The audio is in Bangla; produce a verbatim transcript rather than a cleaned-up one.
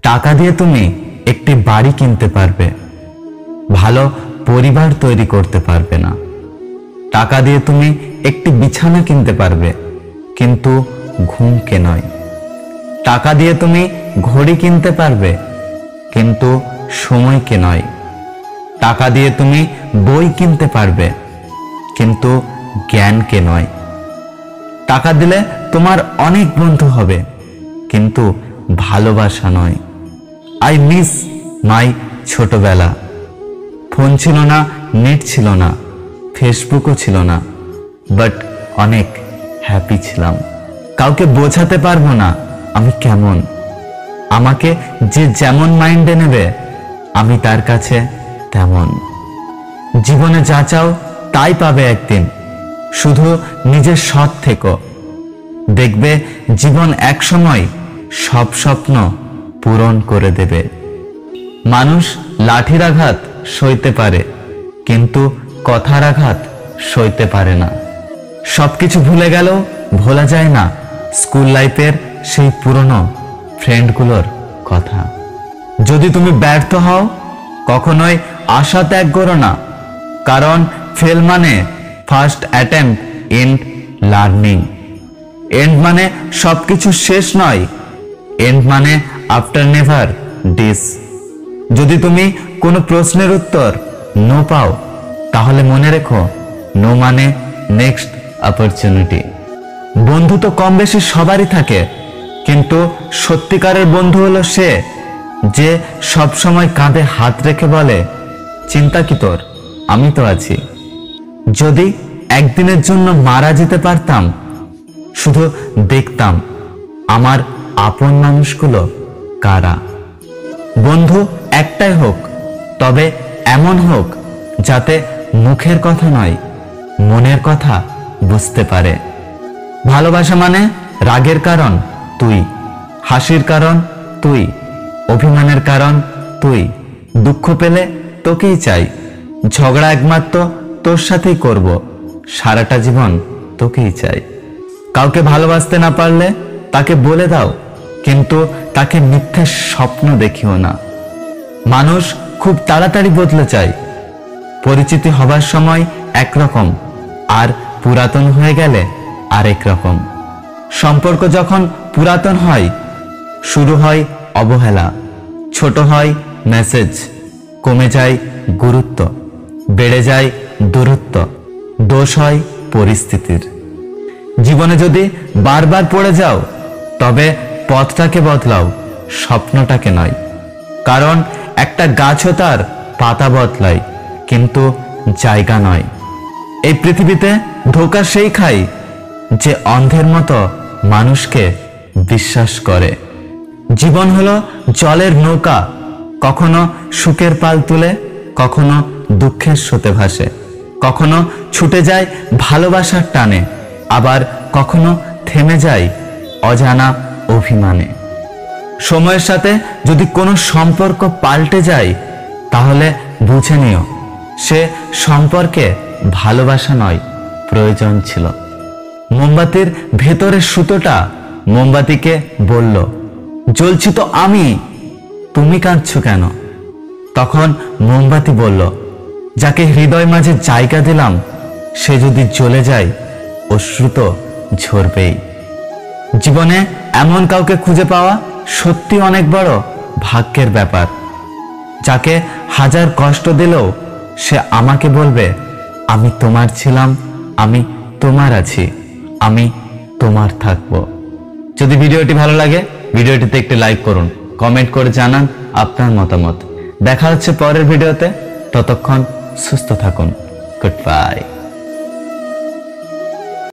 টাকা দিয়ে তুমি একটি বাড়ি কিনতে পারবে, ভালো পরিবার তৈরি করতে পারবে না। টাকা দিয়ে তুমি একটি বিছানা কিনতে পারবে, কিন্তু ঘুমকে নয়। টাকা দিয়ে তুমি ঘড়ি কিনতে পারবে, কিন্তু সময়কে নয়। টাকা দিয়ে তুমি বই কিনতে পারবে, কিন্তু জ্ঞানকে নয়। টাকা দিলে তোমার অনেক বন্ধু হবে, কিন্তু ভালোবাসা নয়। আই মিস মাই ছোটবেলা। ফোন ছিল না, নেট ছিল না, ফেসবুকও ছিল না, বাট অনেক হ্যাপি ছিলাম। কাউকে বোঝাতে পারবো না আমি কেমন। আমাকে যে যেমন মাইন্ডে নেবে, আমি তার কাছে তেমন। জীবনে যা চাও তাই পাবে একদিন, শুধু নিজের সৎ থেকো। দেখবে জীবন একসময় সব স্বপ্ন পূরণ করে দেবে। মানুষ লাঠির আঘাত সইতে পারে, কিন্তু কথার আঘাত সইতে পারে না। সবকিছু ভুলে গেলেও ভোলা যায় না স্কুল লাইফের সেই পুরনো ফ্রেন্ডগুলোর কথা। যদি তুমি ব্যর্থ হও, কখনোই আশা ত্যাগ করো না, কারণ ফেল মানে first attempt in learning. And মানে সবকিছু শেষ নয়, এন্ড মানে আফটার নেভার ডিস। যদি তুমি কোনো প্রশ্নের উত্তর নো পাও, তাহলে মনে রেখো নো মানে নেক্সট অপরচুনিটি। বন্ধু তো কম বেশি সবারই থাকে, কিন্তু সত্যিকারের বন্ধু হলো সে যে সব সময় কাঁধে হাত রেখে বলে, চিন্তা কি তোর, আমি তো আছি। যদি একদিনের জন্য মারা যেতে পারতাম, শুধু দেখতাম আমার আপন মানুষগুলো কারা। বন্ধু একটাই হোক, তবে এমন হোক যাতে মুখের কথা নয়, মনের কথা বুঝতে পারে। ভালোবাসা মানে রাগের কারণ তুই, হাসির কারণ তুই, অভিমানের কারণ তুই। দুঃখ পেলে তোকেই চাই, ঝগড়া একমাত্র তোর সাথেই করব, সারাটা জীবন তোকেই চাই। কাউকে ভালোবাসতে না পারলে তাকে বলে দাও, কিন্তু তাকে মিথ্যে স্বপ্ন দেখিও না। মানুষ খুব তাড়াতাড়ি বদলে যায়। পরিচিতি হবার সময় একরকম, আর পুরাতন হয়ে গেলে আরেক রকম। সম্পর্ক যখন পুরাতন হয়, শুরু হয় অবহেলা, ছোট হয় মেসেজ, কমে যায় গুরুত্ব, বেড়ে যায় দূরত্ব। দোষ হয় পরিস্থিতির। জীবনে যদি বারবার পড়ে যাও, তবে পথটাকে বদলাও, স্বপ্নটাকে নয়। কারণ একটা গাছও তার পাতা বদলায়, কিন্তু জায়গা নয়। এই পৃথিবীতে ধোঁকা সেই খায় যে অন্ধের মতো মানুষকে বিশ্বাস করে। জীবন হলো জলের নৌকা, কখনো সুখের পাল তুলে, কখনো দুঃখের স্রোতে ভাসে, কখনো ছুটে যায় ভালোবাসার টানে, আবার কখনো থেমে যায় অজানা অভিমানে। সময়ের সাথে যদি কোনো সম্পর্ক পাল্টে যায়, তাহলে বুঝে নিও সে সম্পর্কে ভালোবাসা নয়, প্রয়োজন ছিল। মোমবাতির ভেতরের সুতোটা মোমবাতিকে বলল, জ্বলছি তো আমি, তুমি কাঁদছো কেন? তখন মোমবাতি বলল, যাকে হৃদয় মাঝে জায়গা দিলাম, সে যদি জ্বলে যায়, অশ্রু তো ঝরবেই। জীবনে এমন কাউকে খুঁজে পাওয়া সত্যি অনেক বড় ভাগ্যের ব্যাপার, যাকে হাজার কষ্ট দিলেও সে আমাকে বলবে, আমি তোমার ছিলাম, আমি তোমার আছি, আমি তোমার থাকবো। যদি ভিডিওটি ভালো লাগে, ভিডিওটিতে একটি লাইক করুন, কমেন্ট করে জানান আপনার মতামত। দেখা হচ্ছে পরের ভিডিওতে, ততক্ষণ সুস্থ থাকুন। Good by.